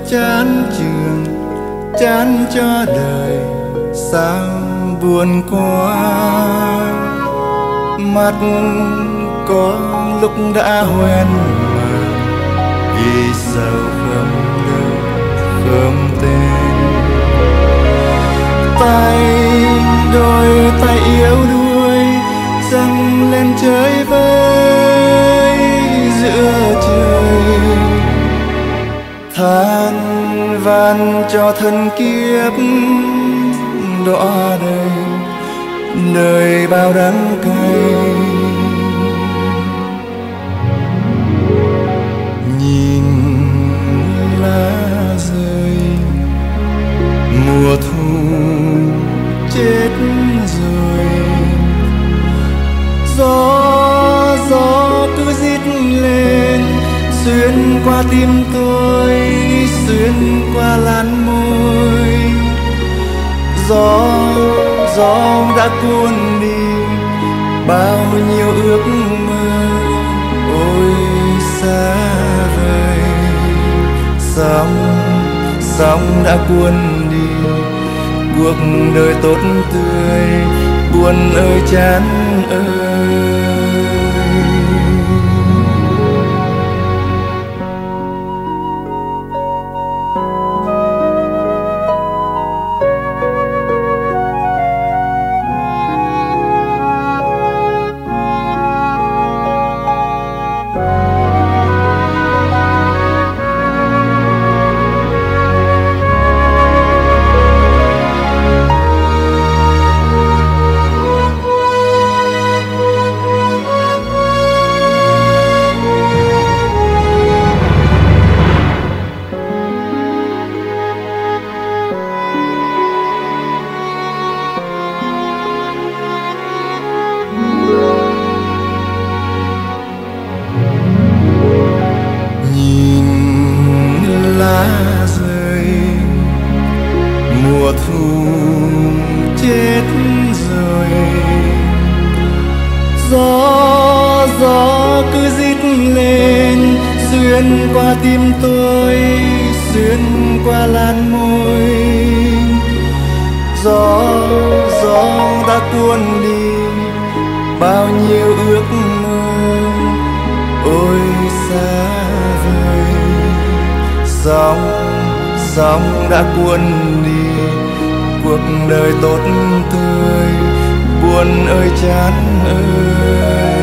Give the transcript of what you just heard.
chán trường, chán cho đời sao buồn quá. Mắt có lúc đã hoen mà vì sao không đâu không tên. Tay đôi tay yếu đuối dâng lên chơi vơi giữa trời. Than van cho thân kiếp đọa đầy nơi bao đắng cay. Nhìn lá rơi mùa thu chết rồi. Gió cứ rít lên xuyên qua tim tôi, xuyên qua làn môi. Gió đã cuốn đi bao nhiêu ước mơ, ôi xa vời. Sóng đã cuốn đi cuộc đời tốt tươi, buồn ơi chán ơi. Mùa thu chết rồi. Gió cứ rít lên xuyên qua tim tôi, xuyên qua làn môi. Gió đã cuốn đi bao nhiêu ước mơ, ôi xa vời. Sóng đã cuốn đi cuộc đời tốt tươi, buồn ơi chán ơi.